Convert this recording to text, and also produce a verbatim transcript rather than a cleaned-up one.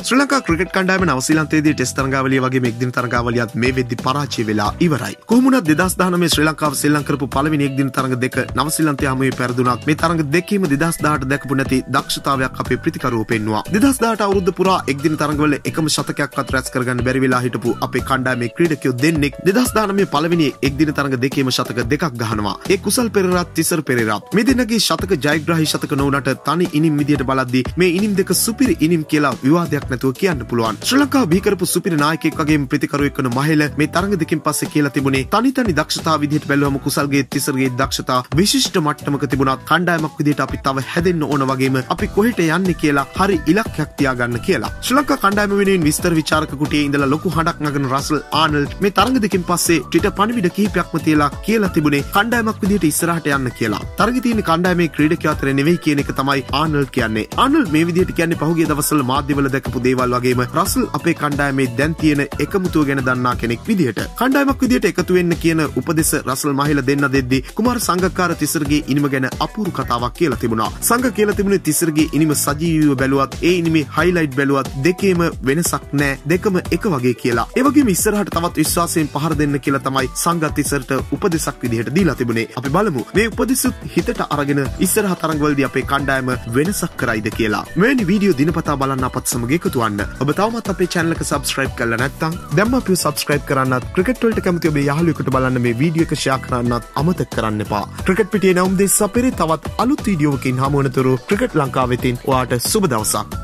ශ්‍රී Lanka cricket කණ්ඩායම නවසීලන්තයේදී test තරඟාවලිය වගේම එක්දින තරඟාවලියත් මේ වෙද්දි පරාජය වෙලා ඉවරයි. කොහොම වුණත් දෙදහස් දහනවය ශ්‍රී ලංකාව සෙල්ලම් කරපු පළවෙනි එක්දින තරඟ දෙක නවසීලන්තය හමුවේ පෙරදුනක්. මේ තරඟ දෙකේම දෙදහස් දහඅට දැකපු නැති දක්ෂතාවයක් අපේ ප්‍රතිකරුවෝ පෙන්නුවා. දෙදහස් දහඅට අවුරුද්ද පුරා එක්දින තරඟවල එකම ශතකයක්වත් රැස් කරගන්න බැරි වෙලා හිටපු අපේ කණ්ඩායමේ ක්‍රීඩකයෝ දෙන්නෙක් දෙදහස් දහනවය පළවෙනි එක්දින තරඟ දෙකේම ශතක දෙකක් ගහනවා. ඒ කුසල් පෙරේරාත් තිසර පෙරේරාත් මේ දෙන්නගේ ශතක ජයග්‍රාහී ශතක නොවුනට තනි ඉනිම් විදියට බලද්දී මේ ඉනිම් දෙක සුපිරි ඉනිම් කියලා විවාදයක් නැතුව කියන්න පුළුවන්. ශ්‍රී ලංකාව බිහි කරපු සුපිරි නායකයෙක් වගේම ප්‍රතිකරුවෙක් වන මහේල මේ තරඟ දෙකෙන් පස්සේ කියලා තිබුණේ තනි තනි දක්ෂතාව විදියට බැලුවම කුසල්ගේ තිසරගේ දක්ෂතා විශිෂ්ට මට්ටමක තිබුණත් කණ්ඩායමක් විදියට අපි තව හැදෙන්න ඕන වගේම අපි කොහෙට යන්නේ කියලා හරි ඉලක්කයක් තියාගන්න කියලා. ශ්‍රී ලංකා කණ්ඩායම වෙනුවෙන් විස්තර විචාරක කුටියේ ඉඳලා ලොකු හඬක් නගන රසල් ආනල්ඩ් මේ තරඟ දෙකෙන් පස්සේ ට්විටර් පණිවිඩ කිහිපයක්ම තියලා කියලා තිබුණේ කණ්ඩායමක් විදියට ඉස්සරහට යන්න කියලා. තරඟේ තියෙන කණ්ඩායමේ ක්‍රීඩකයෝ අතර නෙවෙයි කියන එක තමයි ආනල්ඩ් කියන්නේ. ආනල්ඩ් මේ විදියට කියන්නේ පහුගිය දවස්වල මාධ්‍යවල දැකපු දේවල් වගේම රසල් අපේ කණ්ඩායමේ දැන් තියෙන එකමුතුව ගැන දන්නා කෙනෙක් විදියට. කණ්ඩායමක් විදියට එකතු වෙන්න කියන උපදෙස් රසල් මහේල දෙන්න දෙද්දී කුමාර සංගක්කාර තිසරගේ ඉනිම ගැන අපූර්ව කතාවක් කියලා තිබුණා. සංග කියලා තිබුණේ තිසරගේ ඉනිම සජීවීව බැලුවත් ඒ ඉනිමේ හයිලයිට් බැලුවත් දෙකේම වෙනසක් නැහැ. දෙකම එක වගේ කියලා. ඒ වගේම ඉස්සරහට තවත් විශ්වාසයෙන් පහර දෙන්න කියලා තමයි සංග තිසරට උපදෙසක් විදියට දීලා තිබුණේ. අපි බලමු මේ උපදෙසුත් හිතට අරගෙන ඉස්සරහ තරඟවලදී අපේ කණ්ඩායම වෙනසක් කරයිද කියලා. මෙවැනි වීඩියෝ දිනපතා බලන්න අපත් සමග එකතු වන්න. ඔබ තවමත් අපේ channel එක subscribe කරලා නැත්නම් දැන්ම අපිව subscribe කරන්නත් ක්‍රිකට් වලට කැමති ඔබේ යාළුවෙකුට බලන්න මේ වීඩියෝ එක share කරන්නත් අමතක කරන්න එපා. ක්‍රිකට් පිටියේ නම් දෙස් අපේ තවත් අලුත් වීඩියෝවකින් හමු වෙනතුරු ක්‍රිකට් ලංකාවෙතින් ඔයාට සුබ දවසක්.